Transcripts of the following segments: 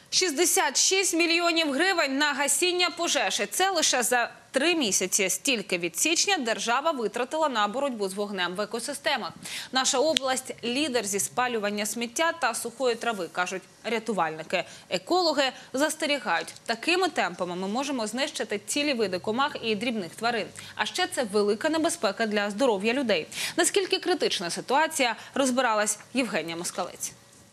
66 мільйонів гривень на гасіння пожежі. Це лише за 3 місяці. Стільки від січня держава витратила на боротьбу з вогнем в екосистемах. Наша область – лідер зі спалювання сміття та сухої трави, кажуть рятувальники. Екологи застерігають, такими темпами ми можемо знищити цілі види комах і дрібних тварин. А ще це велика небезпека для здоров'я людей. Наскільки критична ситуація, розбиралась Євгенія Москалець.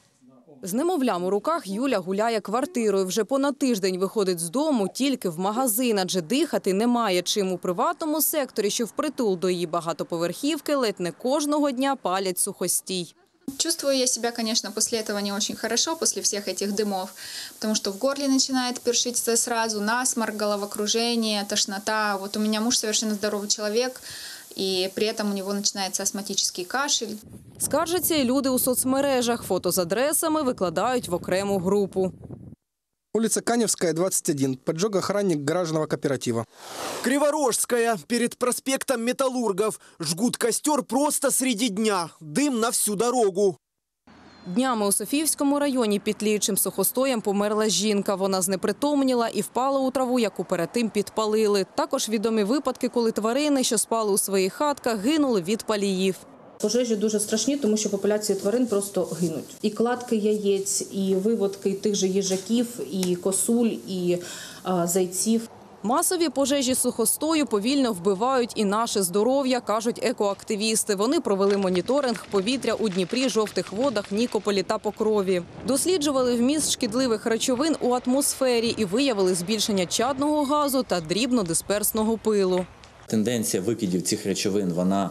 З немовлям у руках Юля гуляє квартирою. Вже понад тиждень виходить з дому тільки в магазин, адже дихати немає чим. У приватному секторі, що впритул до її багатоповерхівки, ледь не кожного дня палять сухостій. Чувствую я себя, конечно, после этого не очень хорошо, после всех этих дымов, потому что в горле начинает першить сразу, насморк, головокружение, тошнота. Вот у меня муж совершенно здоровый человек, и при этом у него начинается астматический кашель. Скаржаться і люди у соцмережах. Фото з адресами викладають в окрему групу. Улица Каневская, 21. Поджог охранник гаражного кооператива. Криворожская. Перед проспектом Металлургов. Жгут костер просто среди дня. Дым на всю дорогу. Днями у Софіївському районі під тліючим сухостоєм померла жінка. Вона знепритомніла і впала у траву, яку перед тим підпалили. Також відомі випадки, коли тварини, що спали у своїх хатках, гинули від паліїв. Пожежі дуже страшні, тому що популяції тварин просто гинуть. І кладки яєць, і виводки тих же їжаків, і косуль, і зайців. Масові пожежі сухостою повільно вбивають і наше здоров'я, кажуть екоактивісти. Вони провели моніторинг повітря у Дніпрі, Жовтих Водах, Нікополі та Покрові. Досліджували вміст шкідливих речовин у атмосфері і виявили збільшення чадного газу та дрібнодисперсного пилу. Тенденція викидів цих речовин, вона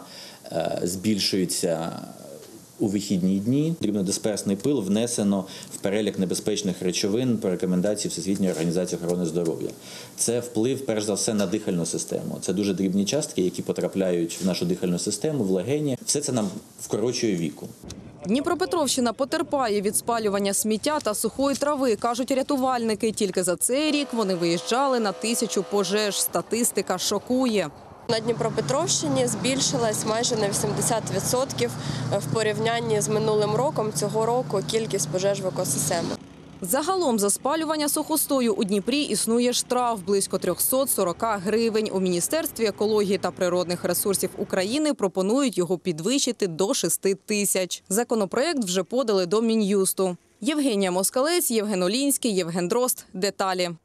збільшується у вихідні дні. Дрібнодисперсний пил внесено в перелік небезпечних речовин по рекомендації Всесвітньої організації охорони здоров'я. Це вплив, перш за все, на дихальну систему. Це дуже дрібні частки, які потрапляють в нашу дихальну систему, в легені. Все це нам вкорочує віку. Дніпропетровщина потерпає від спалювання сміття та сухої трави, кажуть рятувальники. Тільки за цей рік вони виїжджали на 1000 пожеж. Статистика шокує. На Дніпропетровщині збільшилась майже на 80% в порівнянні з минулим роком. Цього року кількість пожеж в екосистемах. Загалом за спалювання сухостою у Дніпрі існує штраф – близько 340 гривень. У Міністерстві екології та природних ресурсів України пропонують його підвищити до 6 тисяч. Законопроект вже подали до Мін'юсту. Євгенія Москалець, Євген Олінський, Євген Дрозд. Деталі.